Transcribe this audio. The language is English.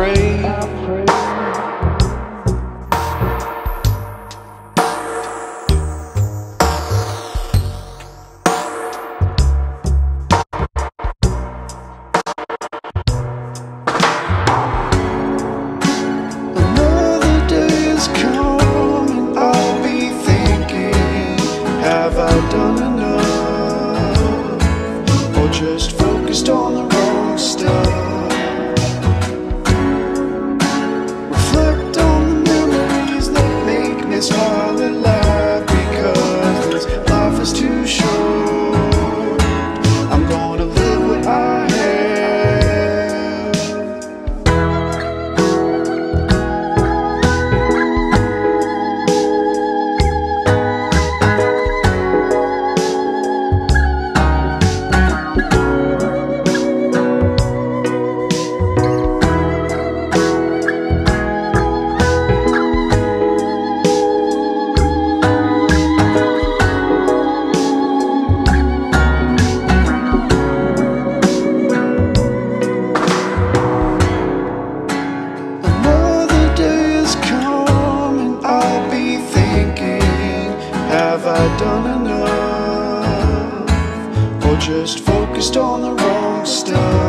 pray. Another day is coming, I'll be thinking, have I done enough? Or just focused on the wrong stuff? Reflect on the memories that make me smile and laugh, because this life is too short. I'm gonna live what I have. Have I done enough? Or just focused on the wrong stuff?